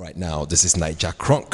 Alright, now this is Niger Crunk.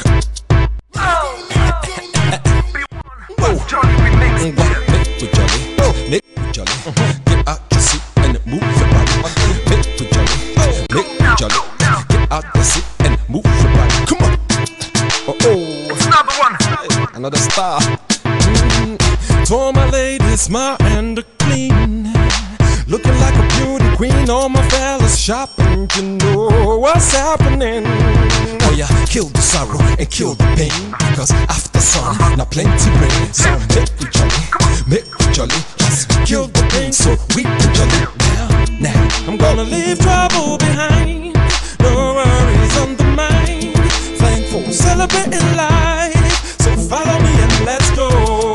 Joli remix. Make with Jolly, make with Jolly. Get out your seat and move your body. Make with Jolly, make with Jolly. Get out your seat and move your body. Come on. It's another one. Another star. To all my ladies, smart and clean, looking like a beauty queen. All my fellas shopping, you know what's happening. Oh yeah, kill the sorrow and kill the pain, because after sun, now plenty rain. So make we jolly, make we jolly. Just kill the pain so we can jolly. Now, I'm gonna leave trouble behind. No worries on the mind. Thankful, celebrating life. So follow me and let's go.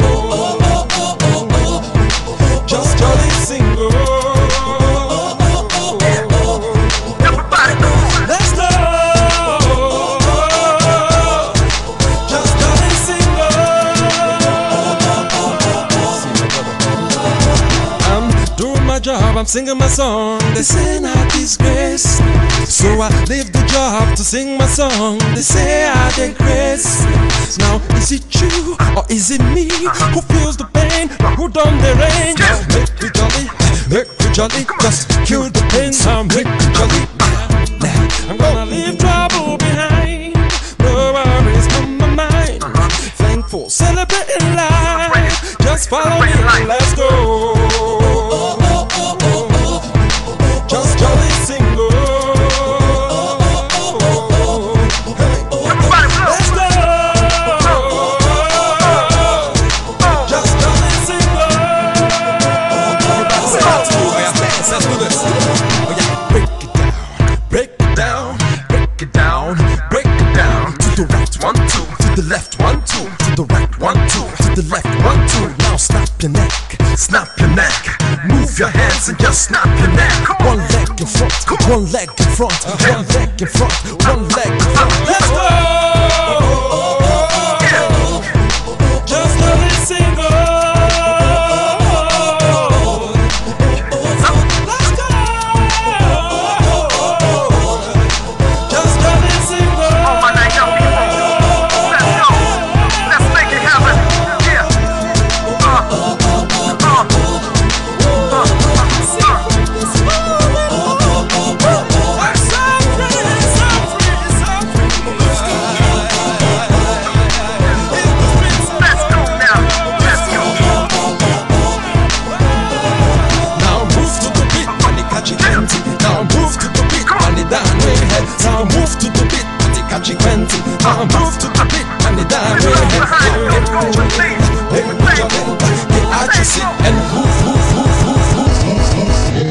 Just jolly single. Let's go. Just jolly single. I'm doing my job, I'm singing my song. They say not disgrace, so I leave the job to sing my song. They say I digress. Now is it you or is it me who feels the pain? Who done the rain? Make me jolly, make me jolly. Just kill the pain, so make me jolly. Now I'm gonna leave trouble behind. No worries on my mind. Thankful, celebrating life. Just follow me and let's go. Just jolly single. Let's go. Just jolly single. Let's do this. Oh yeah, break it down, break it down, break it down, break it down. To the right, 1, 2. To the left, 1, 2. To the right, 1, 2. To the left, 1, 2. Now snap your neck, snap your neck. Move your hands and just snap your neck. One leg in front, one leg in front, one leg in front, one leg in front. Let's go. Just let it single. Let's go. Just let it single. Oh my night, young people. Let's go. Let's make it happen. Yeah. Let's go now. Let's go. Now move to the beat and it catch it empty. Now move to the beat and it down way ahead. Now move to the beat and it catch it empty. Now move to the beat and it down way ahead. Hey, get out your seat and move, move, move, move, move, move.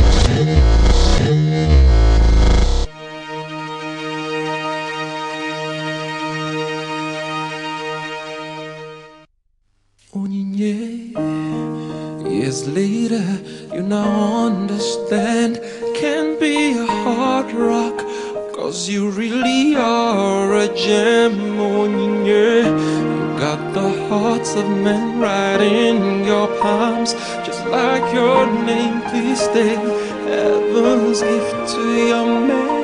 Years later, you now understand. Can be a hard rock, cause you really are a gem. You got the hearts of men right in your palms, just like your name. Please stay, heaven's gift to your man.